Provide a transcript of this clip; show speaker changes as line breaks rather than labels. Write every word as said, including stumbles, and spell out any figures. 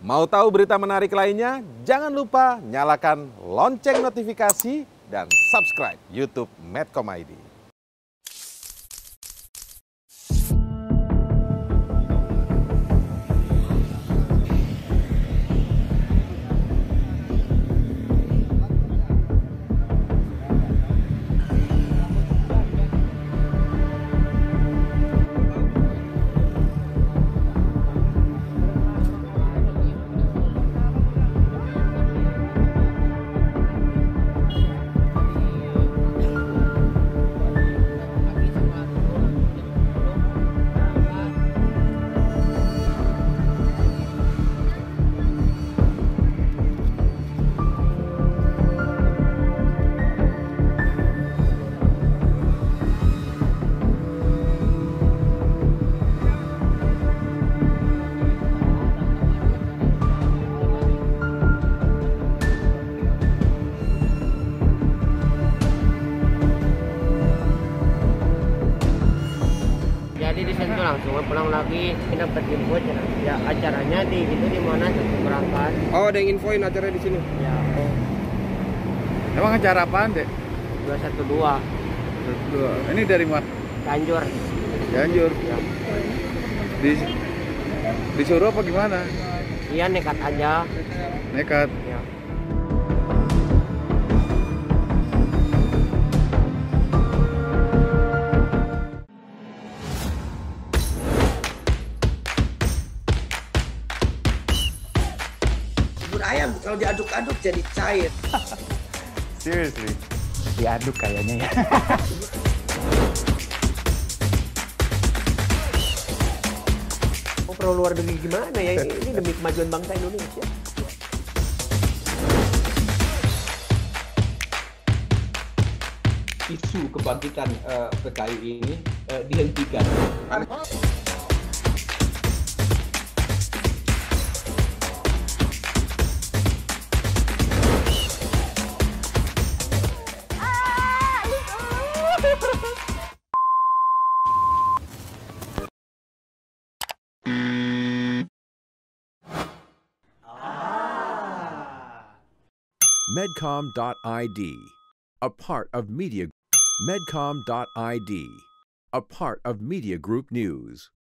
Mau tahu berita menarik lainnya? Jangan lupa nyalakan lonceng notifikasi dan subscribe YouTube Medcom I D.
Jadi di situ langsung pulang lagi, kita dapat info ya acaranya di itu di Monas berangkat.
Oh, ada yang infoin acaranya di sini.
Ya.
Oh. Emang acara apaan, Dek?
dua satu dua.
Dua. Ini dari mana?
Cianjur.
Cianjur.
Ya.
Di disuruh apa gimana?
Iya, nekat aja.
Nekat.
Ya.
Bubur ayam kalau diaduk-aduk jadi cair.
Seriously, diaduk kayaknya ya.
Oh, perlu luar negeri gimana ya? Ini demi kemajuan bangsa Indonesia.
Isu kebangkitan uh, P K I ini uh, dihentikan.
Medcom dot I D, a part of Media Medcom dot I D, a part of Media Group News.